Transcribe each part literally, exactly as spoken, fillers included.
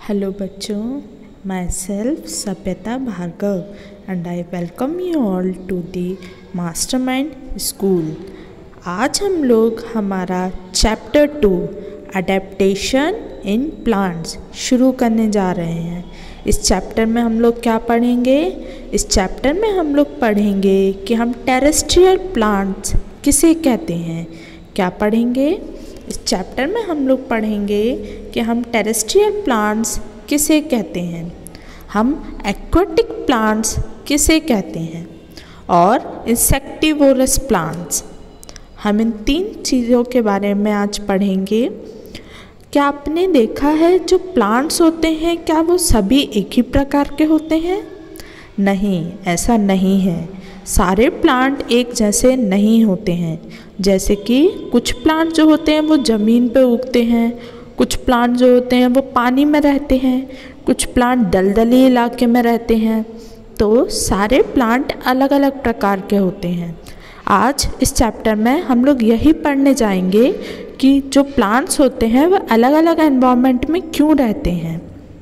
Hello बच्चों, myself Sabhyata Bhargav and I welcome you all to the mastermind school. आज हम लोग हमारा chapter two adaptation in plants शुरू करने जा रहे हैं। इस चैप्टर में हम लोग क्या पढ़ेंगे? इस चैप्टर में हम लोग पढ़ेंगे कि हम टेरेस्ट्रियल प्लांट्स किसे कहते हैं। क्या पढ़ेंगे? इस चैप्टर में हम लोग पढ़ेंगे कि हम टेरेस्ट्रियल प्लांट्स किसे कहते हैं, हम एक्वेटिक प्लांट्स किसे कहते हैं और इंसेक्टिवोरस प्लांट्स। हम इन तीन चीज़ों के बारे में आज पढ़ेंगे। क्या आपने देखा है जो प्लांट्स होते हैं क्या वो सभी एक ही प्रकार के होते हैं? नहीं, ऐसा नहीं है। सारे प्लांट एक जैसे नहीं होते हैं। जैसे कि कुछ प्लांट जो होते हैं वो ज़मीन पे उगते हैं, कुछ प्लांट जो होते हैं वो पानी में रहते हैं, कुछ प्लांट दलदली इलाके में रहते हैं। तो सारे प्लांट अलग अलग प्रकार के होते हैं। आज इस चैप्टर में हम लोग यही पढ़ने जाएंगे कि जो प्लांट्स होते हैं वो अलग अलग एनवायरनमेंट में क्यों रहते हैं।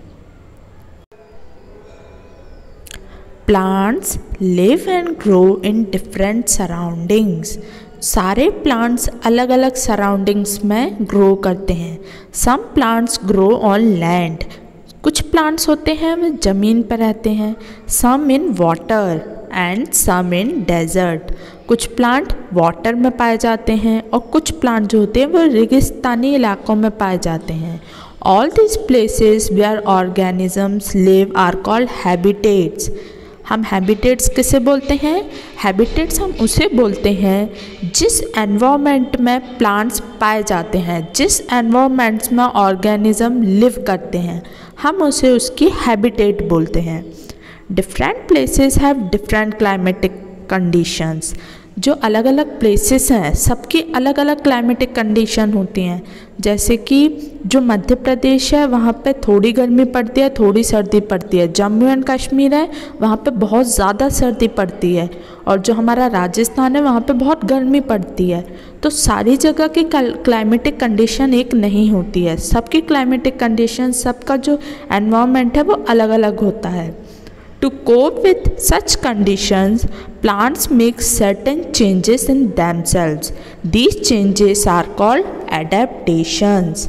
Plants live and grow in different surroundings. सारे प्लांट्स अलग अलग सराउंडिंग्स में ग्रो करते हैं। Some plants grow on land. कुछ प्लांट्स होते हैं वो ज़मीन पर रहते हैं। Some in water and some in desert. कुछ प्लांट वाटर में पाए जाते हैं और कुछ प्लांट जो होते हैं वो रेगिस्तानी इलाकों में पाए जाते हैं। All this places where organisms live are called habitats. हम हैबिटेट्स किसे बोलते हैं? हैबिटेट्स हम उसे बोलते हैं जिस एनवायरनमेंट में प्लांट्स पाए जाते हैं, जिस एनवायरनमेंट्स में ऑर्गेनिज्म लिव करते हैं, हम उसे उसकी हैबिटेट बोलते हैं। Different places have different climatic conditions. जो अलग अलग प्लेसेस हैं सबकी अलग अलग क्लाइमेटिक कंडीशन होती हैं। जैसे कि जो मध्य प्रदेश है वहाँ पे थोड़ी गर्मी पड़ती है, थोड़ी सर्दी पड़ती है। जम्मू एंड कश्मीर है वहाँ पे बहुत ज़्यादा सर्दी पड़ती है। और जो हमारा राजस्थान है वहाँ पे बहुत गर्मी पड़ती है। तो सारी जगह की क्लाइमेटिक कंडीशन एक नहीं होती है। सबकी क्लाइमेटिक कंडीशन, सबका जो एनवायरनमेंट है वो अलग अलग होता है। To cope with such conditions, plants make certain changes in themselves. These changes are called adaptations.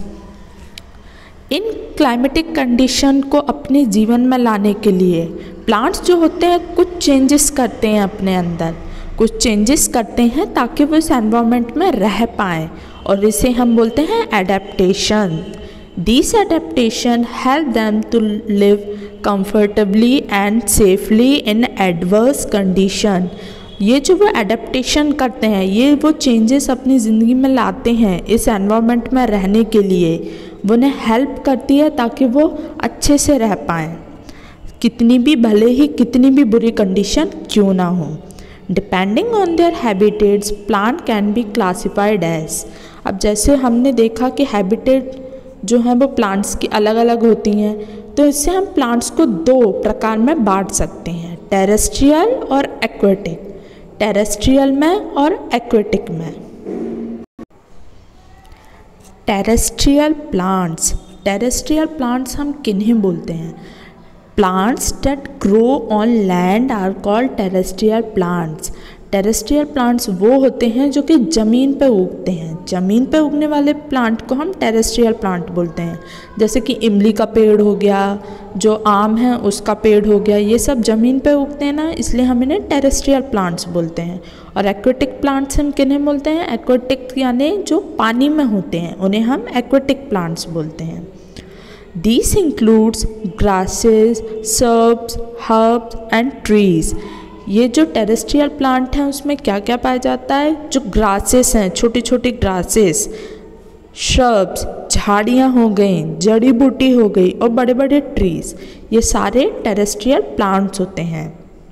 इन क्लाइमेटिक कंडीशन को अपने जीवन में लाने के लिए प्लांट्स जो होते हैं कुछ चेंजेस करते हैं अपने अंदर, कुछ चेंजेस करते हैं ताकि वो इस एनवायरनमेंट में रह पाएँ, और इसे हम बोलते हैं adaptation. These adaptations help them to live comfortably and safely in adverse condition. ये जो वो एडेप्टेशन करते हैं, ये वो चेंजेस अपनी ज़िंदगी में लाते हैं इस एनवायरनमेंट में रहने के लिए, वो उन्हें हेल्प करती है ताकि वो अच्छे से रह पाएँ, कितनी भी भले ही कितनी भी बुरी कंडीशन क्यों ना हो। Depending on their habitats plant can be classified as. अब जैसे हमने देखा कि हैबिटेट जो हैं वो प्लांट्स की अलग अलग होती हैं, तो इससे हम प्लांट्स को दो प्रकार में बांट सकते हैं, टेरेस्ट्रियल और एक्वेटिक। टेरेस्ट्रियल में और एक्वेटिक में। टेरेस्ट्रियल प्लांट्स टेरेस्ट्रियल प्लांट्स हम किन्हें बोलते हैं? Plants that grow on land are called terrestrial plants. Terrestrial plants वो होते हैं जो कि ज़मीन पे उगते हैं। ज़मीन पे उगने वाले प्लांट को हम टेरेस्ट्रियल प्लांट बोलते हैं। जैसे कि इमली का पेड़ हो गया, जो आम है उसका पेड़ हो गया, ये सब ज़मीन पे उगते हैं ना, इसलिए हम इन्हें टेरेस्ट्रियल प्लांट्स बोलते हैं। और एक्वेटिक प्लांट्स हम किन्हें बोलते हैं? एक्वेटिक यानी जो पानी में होते हैं उन्हें हम एक्वेटिक प्लांट्स बोलते हैं। These includes grasses, shrubs, herbs and trees. ये जो टेरेस्ट्रियल प्लांट हैं उसमें क्या क्या पाया जाता है? जो ग्रासेस हैं, छोटी छोटी ग्रासेस, श्रब्स, झाड़ियाँ हो गई, जड़ी बूटी हो गई, और बड़े बड़े ट्रीज, ये सारे टेरेस्ट्रियल प्लांट्स होते हैं।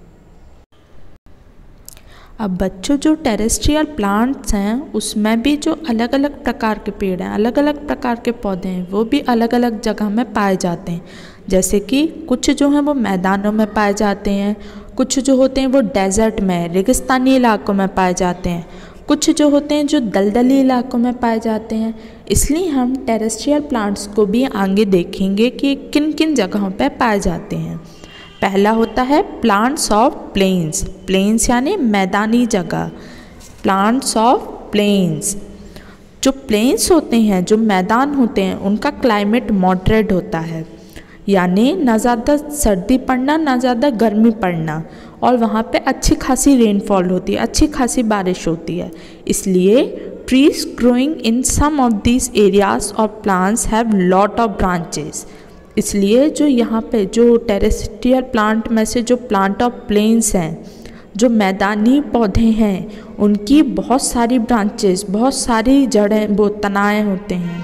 अब बच्चों, जो टेरेस्ट्रियल प्लांट्स हैं उसमें भी जो अलग अलग प्रकार के पेड़ हैं, अलग अलग प्रकार के पौधे हैं, वो भी अलग अलग जगह में पाए जाते हैं। जैसे कि कुछ जो हैं वो मैदानों में पाए जाते हैं, कुछ जो होते हैं वो डेजर्ट में, रेगिस्तानी इलाकों में पाए जाते हैं, कुछ जो होते हैं जो दलदली इलाकों में पाए जाते हैं। इसलिए हम टेरेस्ट्रियल प्लांट्स को भी आगे देखेंगे कि किन किन जगहों पर पाए जाते हैं। पहला होता है प्लांट्स ऑफ प्लेन्स। प्लेन्स यानी मैदानी जगह, प्लांट्स ऑफ प्लेन्स। जो प्लेन्स होते हैं, जो मैदान होते हैं, उनका क्लाइमेट मॉडरेट होता है, यानी ना ज़्यादा सर्दी पड़ना ना ज़्यादा गर्मी पड़ना, और वहाँ पे अच्छी खासी रेनफॉल होती है, अच्छी खासी बारिश होती है। इसलिए trees growing in some of these areas और plants have lot of branches. इसलिए जो यहाँ पे जो टेरेस्ट्रियल प्लांट में से जो प्लांट ऑफ प्लेन्स हैं, जो मैदानी पौधे हैं, उनकी बहुत सारी ब्रांचेस, बहुत सारी जड़ें, वो तनाएँ होते हैं।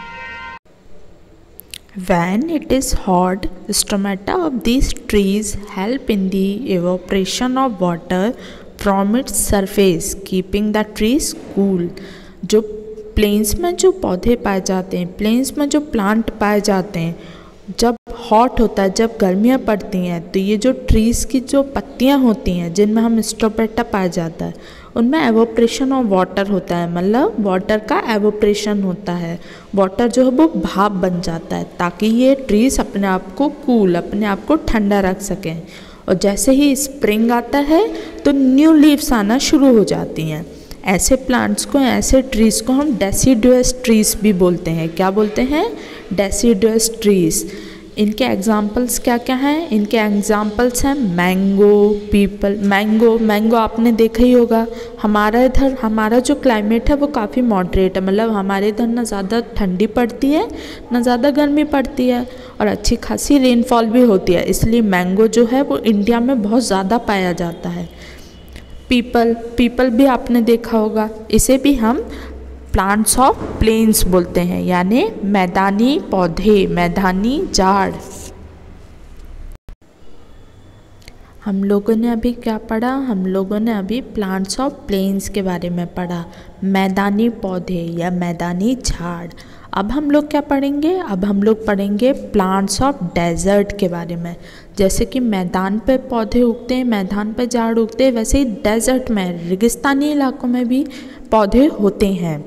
When it is hot, stomata of these trees help in the evaporation of water from its surface, keeping the trees cool. जो प्लेन्स में जो पौधे पाए जाते हैं, प्लेन्स में जो प्लांट पाए जाते हैं, जब हॉट होता है, जब गर्मियाँ पड़ती हैं, तो ये जो ट्रीज़ की जो पत्तियाँ होती हैं जिनमें हम स्टोमेटा पाया जाता है, उनमें एवोपरेशन ऑफ वाटर होता है, मतलब वाटर का एवोपरेशन होता है। वाटर जो है वो भाप बन जाता है ताकि ये ट्रीज़ अपने आप को कूल, अपने आप को ठंडा रख सकें। और जैसे ही स्प्रिंग आता है तो न्यू लीव्स आना शुरू हो जाती हैं। ऐसे प्लांट्स को, ऐसे ट्रीज़ को हम डेसिडुअस ट्रीज़ भी बोलते हैं। क्या बोलते हैं? Deciduous trees. इनके एग्जाम्पल्स क्या क्या हैं? इनके एग्जाम्पल्स हैं मैंगो, पीपल। मैंगो मैंगो आपने देखा ही होगा। हमारा इधर, हमारा जो क्लाइमेट है वो काफ़ी मॉडरेट है, मतलब हमारे इधर ना ज़्यादा ठंडी पड़ती है ना ज़्यादा गर्मी पड़ती है, और अच्छी खासी रेनफॉल भी होती है। इसलिए मैंगो जो है वो इंडिया में बहुत ज़्यादा पाया जाता है। पीपल पीपल भी आपने देखा होगा। इसे भी हम प्लांट्स ऑफ प्लेन्स बोलते हैं, यानी मैदानी पौधे, मैदानी झाड़। हम लोगों ने अभी क्या पढ़ा? हम लोगों ने अभी प्लांट्स ऑफ प्लेन्स के बारे में पढ़ा, मैदानी पौधे या मैदानी झाड़। अब हम लोग क्या पढ़ेंगे? अब हम लोग पढ़ेंगे प्लांट्स ऑफ डेजर्ट के बारे में। जैसे कि मैदान पे पौधे उगते हैं, मैदान पे झाड़ उगते हैं, वैसे ही डेजर्ट में, रेगिस्तानी इलाकों में भी पौधे होते हैं।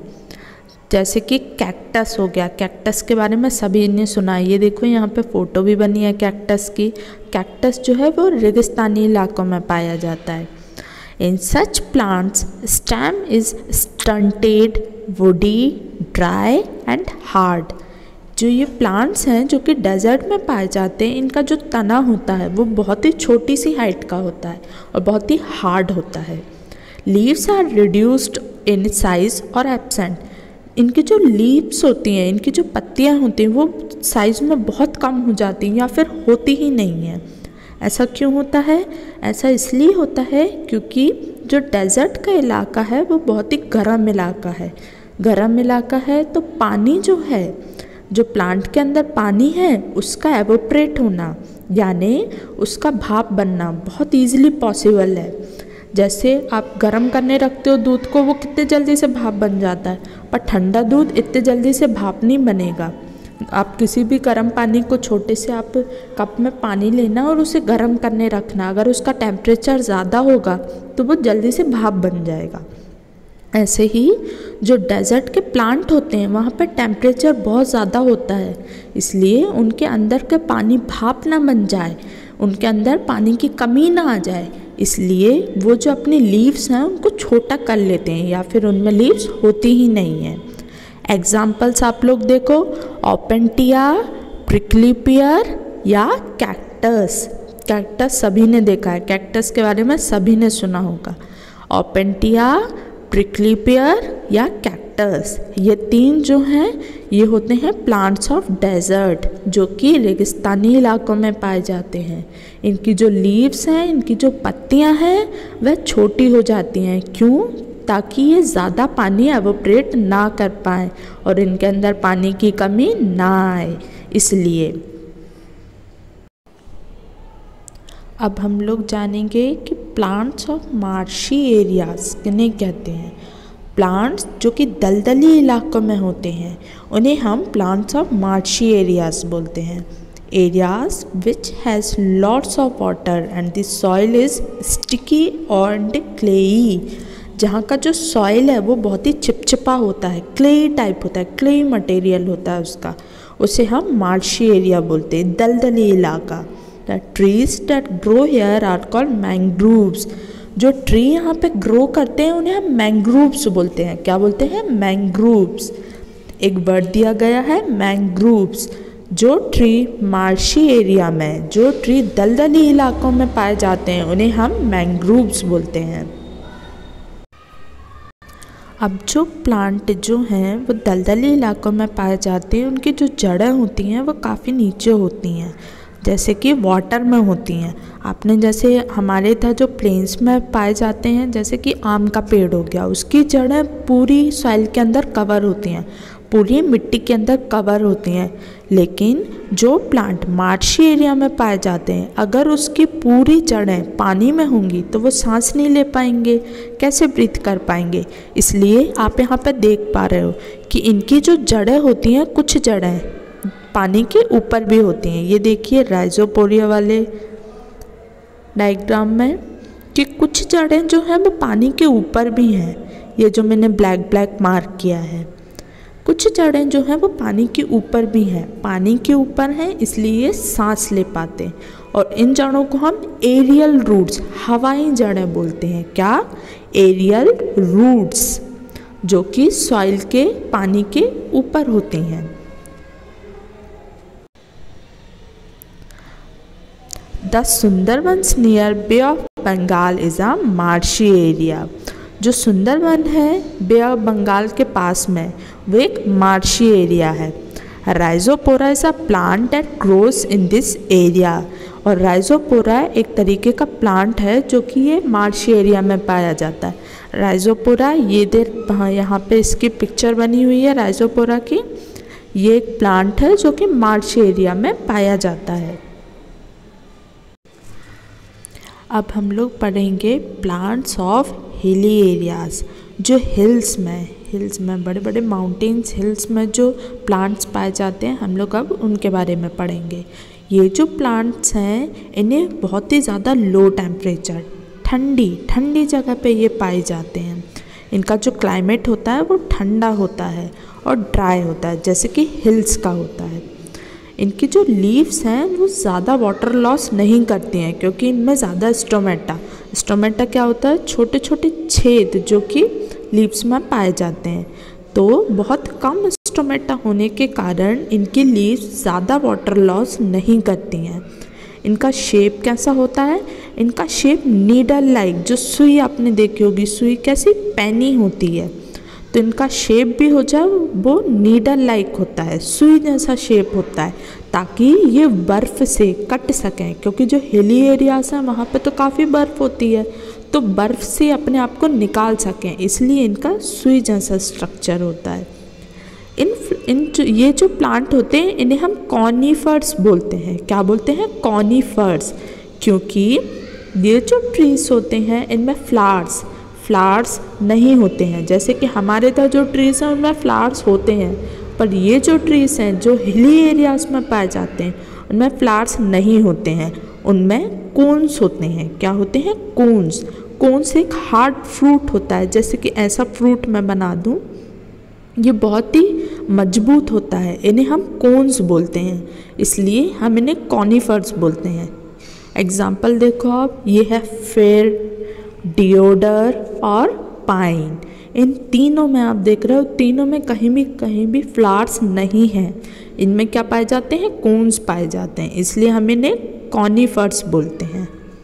जैसे कि कैक्टस हो गया। कैक्टस के बारे में सभी ने सुना है। ये देखो यहाँ पे फ़ोटो भी बनी है कैक्टस की। कैक्टस जो है वो रेगिस्तानी इलाकों में पाया जाता है। In such plants stem is stunted, woody, dry and hard. जो ये प्लांट्स हैं जो कि डेजर्ट में पाए जाते हैं, इनका जो तना होता है वो बहुत ही छोटी सी हाइट का होता है और बहुत ही हार्ड होता है। Leaves are reduced in size और एब्सेंट। इनकी जो लीव्स होती हैं, इनकी जो पत्तियां होती हैं, वो साइज़ में बहुत कम हो जाती हैं या फिर होती ही नहीं हैं। ऐसा क्यों होता है? ऐसा इसलिए होता है क्योंकि जो डेजर्ट का इलाका है वो बहुत ही गर्म इलाका है। गर्म इलाका है तो पानी जो है, जो प्लांट के अंदर पानी है, उसका एवोपरेट होना, यानी उसका भाप बनना बहुत ईजिली पॉसिबल है। जैसे आप गर्म करने रखते हो दूध को, वो कितने जल्दी से भाप बन जाता है, पर ठंडा दूध इतने जल्दी से भाप नहीं बनेगा। आप किसी भी गर्म पानी को, छोटे से आप कप में पानी लेना और उसे गर्म करने रखना, अगर उसका टेम्परेचर ज़्यादा होगा तो वो जल्दी से भाप बन जाएगा। ऐसे ही जो डेजर्ट के प्लांट होते हैं वहाँ पर टेम्परेचर बहुत ज़्यादा होता है, इसलिए उनके अंदर के पानी भाप ना बन जाए, उनके अंदर पानी की कमी ना आ जाए, इसलिए वो जो अपने लीव्स हैं उनको छोटा कर लेते हैं या फिर उनमें लीव्स होती ही नहीं हैं। एग्जाम्पल्स आप लोग देखो, ओपेंटिया, प्रिकली पियर या कैक्टस। कैक्टस सभी ने देखा है, कैक्टस के बारे में सभी ने सुना होगा। ओपेंटिया, प्रिकली पियर या कैक्टस, ये तीन जो हैं ये होते हैं प्लांट्स ऑफ डेजर्ट, जो कि रेगिस्तानी इलाकों में पाए जाते हैं। इनकी जो लीव्स हैं, इनकी जो पत्तियां हैं वह छोटी हो जाती हैं। क्यों? ताकि ये ज़्यादा पानी एवोपरेट ना कर पाएँ और इनके अंदर पानी की कमी ना आए, इसलिए। अब हम लोग जानेंगे कि प्लांट्स ऑफ मार्शी एरियाज किन्हें कहते हैं। प्लांट्स जो कि दलदली इलाकों में होते हैं उन्हें हम प्लांट्स ऑफ मार्शी एरियाज बोलते हैं। Areas which has lots of water and the soil is sticky and clayey. जहाँ का जो सॉइल है वो बहुत ही चिपचिपा होता है, क्ले टाइप होता है, क्ले मटेरियल होता है उसका, उसे हम मार्शी एरिया बोलते हैं, दलदली इलाका। The trees that grow here are called mangroves. जो ट्री यहाँ पे ग्रो करते हैं उन्हें हम मैंग्रोव्स बोलते हैं। क्या बोलते हैं? मैंग्रोव्स। एक वर्ड दिया गया है मैंग्रोव्स। जो ट्री मार्शी एरिया में, जो ट्री दलदली इलाकों में पाए जाते हैं उन्हें हम मैंग्रोव्स बोलते हैं। अब जो प्लांट जो हैं वो दलदली इलाकों में पाए जाते हैं, उनकी जो जड़ें होती हैं वो काफ़ी नीचे होती हैं, जैसे कि वाटर में होती हैं। आपने जैसे हमारे इधर जो प्लेन्स में पाए जाते हैं, जैसे कि आम का पेड़ हो गया, उसकी जड़ें पूरी सॉइल के अंदर कवर होती हैं, पूरी मिट्टी के अंदर कवर होती हैं। लेकिन जो प्लांट मार्शी एरिया में पाए जाते हैं, अगर उसकी पूरी जड़ें पानी में होंगी तो वो सांस नहीं ले पाएंगे, कैसे ब्रीथ कर पाएंगे। इसलिए आप यहाँ पर देख पा रहे हो कि इनकी जो जड़ें होती हैं, कुछ जड़ें पानी के ऊपर भी होती हैं। ये देखिए राइजोपोरिया वाले डायग्राम में कि कुछ जड़ें जो हैं वो पानी के ऊपर भी हैं। ये जो मैंने ब्लैक ब्लैक मार्क किया है, कुछ जड़ें जो हैं वो पानी के ऊपर भी हैं। पानी के ऊपर हैं इसलिए ये सांस ले पाते हैं। और इन जड़ों को हम एरियल रूट्स, हवाई जड़ें बोलते हैं। क्या? एरियल रूट्स, जो कि सॉइल के पानी के ऊपर होती हैं। The Sundarbans near bay of Bengal is a marshy area. जो सुंदरबन है बे ऑफ बंगाल के पास में, वो एक मार्शी एरिया है। Rhizophora is a plant that grows in this area. और राइजोपोरा एक तरीके का प्लांट है जो कि ये मार्शी एरिया में पाया जाता है। राइजोपोरा, ये देर यहाँ पे इसकी पिक्चर बनी हुई है राइजोपोरा की। ये एक प्लांट है जो कि मार्शी एरिया में पाया जाता है। अब हम लोग पढ़ेंगे प्लांट्स ऑफ हिली एरियाज़। जो हिल्स में हिल्स में बड़े बड़े माउंटेन्स, हिल्स में जो प्लांट्स पाए जाते हैं, हम लोग अब उनके बारे में पढ़ेंगे। ये जो प्लांट्स हैं इन्हें बहुत ही ज़्यादा लो टेम्परेचर, ठंडी ठंडी जगह पे ये पाए जाते हैं। इनका जो क्लाइमेट होता है वो ठंडा होता है और ड्राई होता है, जैसे कि हिल्स का होता है। इनकी जो लीव्स हैं वो ज़्यादा वाटर लॉस नहीं करती हैं, क्योंकि इनमें ज़्यादा स्टोमेटा स्टोमेटा क्या होता है? छोटे छोटे छेद जो कि लीव्स में पाए जाते हैं। तो बहुत कम स्टोमेटा होने के कारण इनकी लीव्स ज़्यादा वाटर लॉस नहीं करती हैं। इनका शेप कैसा होता है? इनका शेप नीडल लाइक, जो सुई आपने देखी होगी, सुई कैसी पैनी होती है, तो इनका शेप भी हो जाए वो नीडल लाइक होता है, सुई जैसा शेप होता है, ताकि ये बर्फ़ से कट सकें। क्योंकि जो हिली एरियाज़ हैं वहाँ पे तो काफ़ी बर्फ़ होती है, तो बर्फ़ से अपने आप को निकाल सकें, इसलिए इनका सुई जैसा स्ट्रक्चर होता है। इन इन जो ये जो प्लांट होते हैं इन्हें हम कॉनीफर्स बोलते हैं। क्या बोलते हैं? कॉनीफर्स। क्योंकि ये जो ट्रीज होते हैं इनमें फ्लावर्स फ्लावर्स नहीं होते हैं। जैसे कि हमारे इधर जो ट्रीज़ हैं उनमें फ्लावर्स होते हैं, पर ये जो ट्रीज़ हैं जो हिली एरियाज़ में पाए जाते हैं उनमें फ्लावर्स नहीं होते हैं, उनमें कोन्स होते हैं। क्या होते हैं? कोन्स। कोन्स एक हार्ड फ्रूट होता है, जैसे कि ऐसा फ्रूट मैं बना दूँ, ये बहुत ही मजबूत होता है, इन्हें हम कोन्स बोलते हैं, इसलिए हम इन्हें कॉनीफर्स बोलते हैं। एग्जाम्पल देखो आप, ये है फेर, डिओडर और पाइन। इन तीनों में आप देख रहे हो, तीनों में कहीं भी कहीं भी फ्लावर्स नहीं हैं। इनमें क्या पाए जाते हैं? कोन्स पाए जाते हैं, इसलिए हम इन्हें कॉनीफर्स बोलते हैं।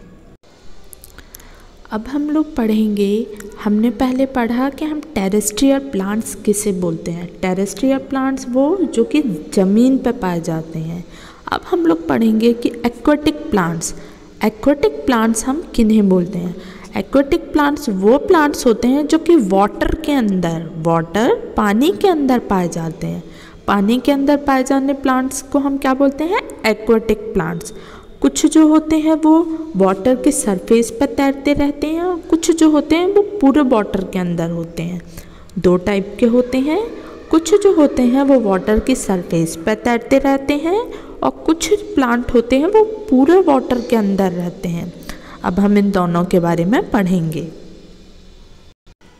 अब हम लोग पढ़ेंगे, हमने पहले पढ़ा कि हम टेरेस्ट्रियल प्लांट्स किसे बोलते हैं। टेरेस्ट्रियल प्लांट्स वो जो कि ज़मीन पर पाए जाते हैं। अब हम लोग पढ़ेंगे कि एक्वेटिक प्लांट्स एक्वेटिक प्लांट्स हम किन्हें बोलते हैं। एक्वेटिक प्लांट्स वो प्लांट्स होते हैं जो कि वाटर के अंदर वाटर पानी के अंदर पाए जाते हैं। पानी के अंदर पाए जाने प्लांट्स को हम क्या बोलते हैं? Aquatic plants. कुछ जो होते हैं वो वाटर के सरफेस पर तैरते रहते हैं और कुछ जो होते हैं वो पूरे वाटर के अंदर होते हैं। दो टाइप के होते हैं। कुछ जो होते हैं वो वाटर की सरफेस पर तैरते रहते हैं और कुछ प्लांट होते हैं वो पूरे वाटर के अंदर रहते हैं। अब हम इन दोनों के बारे में पढ़ेंगे।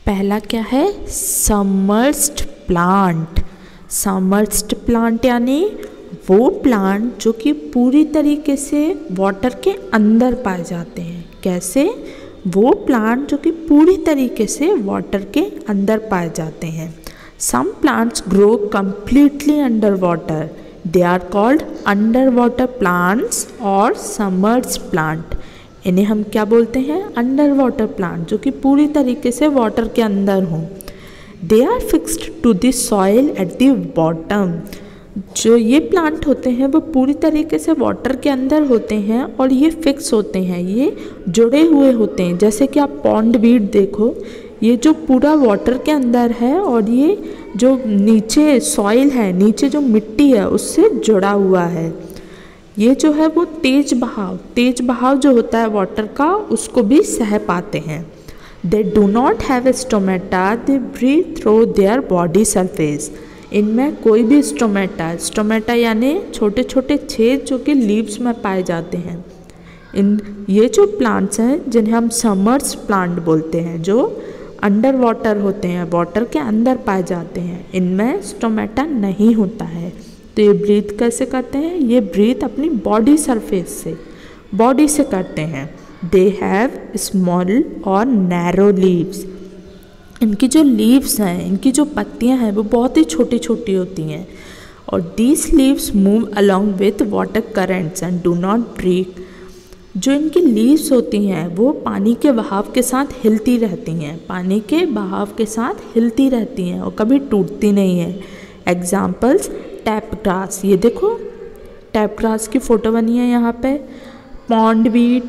पहला क्या है, सबमर्ज्ड प्लांट। सबमर्ज्ड प्लांट यानी वो प्लांट जो कि पूरी तरीके से वाटर के अंदर पाए जाते हैं। कैसे? वो प्लांट जो कि पूरी तरीके से वाटर के अंदर पाए जाते हैं। Some plants grow completely under water, they are called under water plants और सबमर्ज्ड प्लांट। इन्हें हम क्या बोलते हैं, अंडर वाटर प्लांट, जो कि पूरी तरीके से वाटर के अंदर हों। They are fixed to the soil at the bottom. जो ये प्लांट होते हैं वो पूरी तरीके से वाटर के अंदर होते हैं और ये फिक्स होते हैं, ये जुड़े हुए होते हैं। जैसे कि आप पॉन्ड वीड देखो, ये जो पूरा वाटर के अंदर है और ये जो नीचे सॉइल है, नीचे जो मिट्टी है उससे जुड़ा हुआ है। ये जो है वो तेज बहाव तेज बहाव जो होता है वाटर का, उसको भी सह पाते हैं। They do not have stomata, they breathe through their body surface. इनमें कोई भी स्टोमेटा स्टोमेटा यानी छोटे छोटे छेद जो कि लीव्स में पाए जाते हैं। इन ये जो प्लांट्स हैं जिन्हें हम सबमर्ज्ड प्लांट बोलते हैं, जो अंडर वाटर होते हैं, वाटर के अंदर पाए जाते हैं, इनमें स्टोमेटा नहीं होता है। तो ये ब्रीथ कैसे करते हैं? ये ब्रीथ अपनी बॉडी सरफेस से बॉडी से करते हैं। दे हैव स्मॉल और नैरो लीव्स। इनकी जो लीव्स हैं, इनकी जो पत्तियां हैं वो बहुत ही छोटी छोटी होती हैं। और these leaves move along with water currents and do not break. जो इनकी लीव्स होती हैं वो पानी के बहाव के साथ हिलती रहती हैं, पानी के बहाव के साथ हिलती रहती हैं और कभी टूटती नहीं है। एग्जाम्पल्स, टैप ग्रास, ये देखो टैप ग्रास की फ़ोटो बनी है यहाँ पे। पॉन्ड वीड,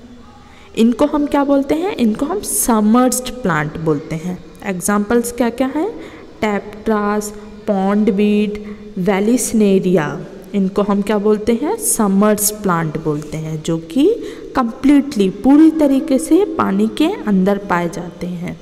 इनको हम क्या बोलते हैं? इनको हम सबमर्ज्ड प्लांट बोलते हैं। एग्जाम्पल्स क्या क्या हैं? Tape grass, pond weed, vallisneria, इनको हम क्या बोलते हैं? सबमर्ज्ड प्लांट बोलते हैं, जो कि कंप्लीटली पूरी तरीके से पानी के अंदर पाए जाते हैं।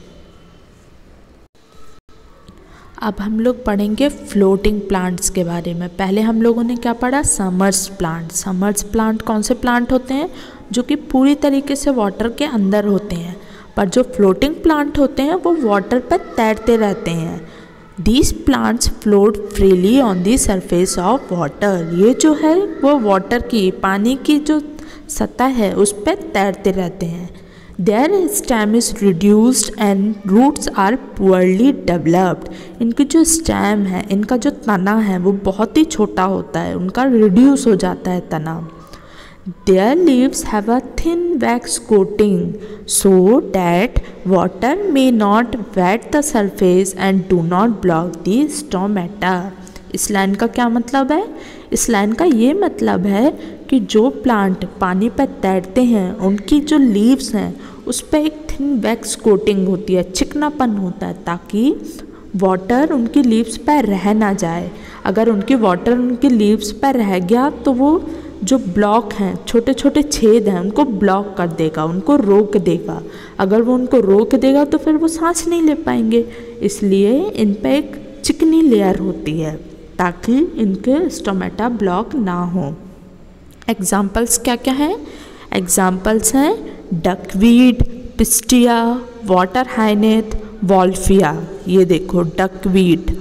अब हम लोग पढ़ेंगे फ्लोटिंग प्लांट्स के बारे में। पहले हम लोगों ने क्या पढ़ा? Submerged plant. सबमर्ज्ड प्लांट कौन से प्लांट होते हैं? जो कि पूरी तरीके से वाटर के अंदर होते हैं। पर जो फ्लोटिंग प्लांट होते हैं वो वाटर पर तैरते रहते हैं। These plants float freely on the surface of water। ये जो है वो वाटर की, पानी की जो सतह है उस पर तैरते रहते हैं। Their stem is reduced and roots are poorly developed। इनकी जो स्टेम है, इनका जो तना है वो बहुत ही छोटा होता है, उनका रिड्यूस हो जाता है तना। Their leaves have a thin wax coating so that water may not wet the surface and do not block the stomata। इस लाइन का क्या मतलब है? इस लाइन का ये मतलब है कि जो प्लांट पानी पर तैरते हैं उनकी जो लीव्स हैं उस पर एक थिन वैक्स कोटिंग होती है, चिकनापन होता है, ताकि वाटर उनकी लीव्स पर रह ना जाए। अगर उनकी वाटर उनकी लीव्स पर रह गया तो वो जो ब्लॉक हैं, छोटे छोटे छेद हैं, उनको ब्लॉक कर देगा, उनको रोक देगा। अगर वो उनको रोक देगा तो फिर वो सांस नहीं ले पाएंगे। इसलिए इन पर एक चिकनी लेयर होती है ताकि इनके स्टोमेटा ब्लॉक ना हो। एग्जाम्पल्स क्या क्या हैं? एग्जाम्पल्स हैं duckweed, pistia, water hyacinth, wolffia. ये देखो डकवीड,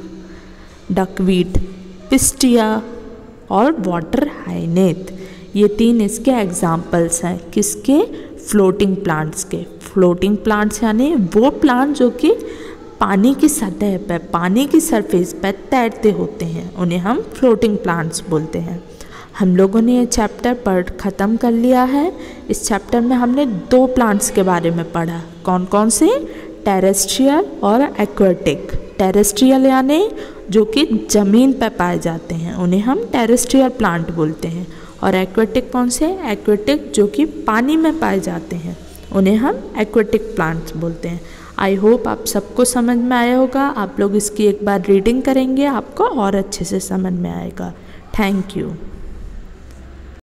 डकवीड, पिस्टिया और वाटर हाइनेथ, ये तीन इसके एग्जाम्पल्स हैं। किसके? फ्लोटिंग प्लांट्स के। फ्लोटिंग प्लांट्स यानी वो प्लांट जो कि पानी की सतह पर, पानी की सरफेस पर तैरते होते हैं, उन्हें हम फ्लोटिंग प्लांट्स बोलते हैं। हम लोगों ने ये चैप्टर पढ़ ख़त्म कर लिया है। इस चैप्टर में हमने दो प्लांट्स के बारे में पढ़ा। कौन कौन से? टेरेस्ट्रियल और एक्वेटिक। टेरेस्ट्रियल यानी जो कि ज़मीन पर पाए जाते हैं, उन्हें हम टेरेस्ट्रियल प्लांट बोलते हैं। और एक्वेटिक कौन से? एक्वेटिक जो कि पानी में पाए जाते हैं, उन्हें हम एक्वेटिक प्लांट्स बोलते हैं। आई होप आप सबको समझ में आया होगा। आप लोग इसकी एक बार रीडिंग करेंगे, आपको और अच्छे से समझ में आएगा। Thank you.